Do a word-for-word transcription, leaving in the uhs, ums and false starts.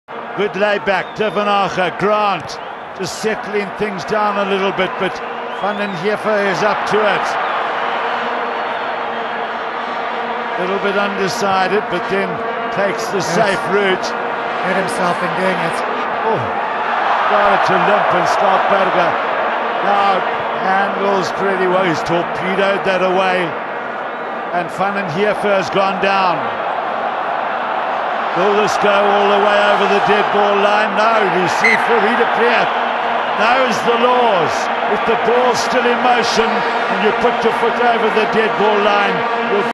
Good layback, Devenacher, Grant, just settling things down a little bit, but Van den Heever is up to it. A little bit undecided, but then takes the yes. safe route. Hit himself in doing it. Oh, started to limp, and Skalkberger now handles pretty well. He's torpedoed that away, and Van den Heever has gone down. Will this go all the way over the dead ball line? No, you see Fourie du Preez knows the laws. If the ball's still in motion and you put your foot over the dead ball line, you'll